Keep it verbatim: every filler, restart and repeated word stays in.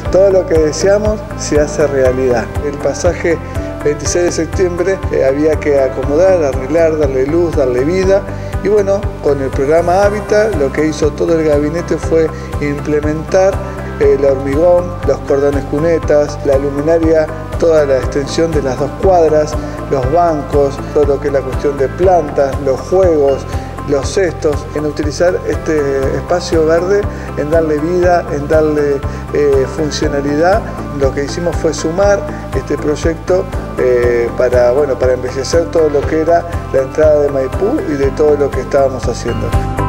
todo lo que deseamos se hace realidad. El pasaje veintiséis de septiembre eh, había que acomodar, arreglar, darle luz, darle vida. Y bueno, con el programa Hábitat lo que hizo todo el gabinete fue implementar el hormigón, los cordones cunetas, la luminaria, toda la extensión de las dos cuadras, los bancos, todo lo que es la cuestión de plantas, los juegos, los cestos, en utilizar este espacio verde, en darle vida, en darle eh, funcionalidad. Lo que hicimos fue sumar este proyecto eh, para, bueno, para embellecer todo lo que era la entrada de Maipú y de todo lo que estábamos haciendo.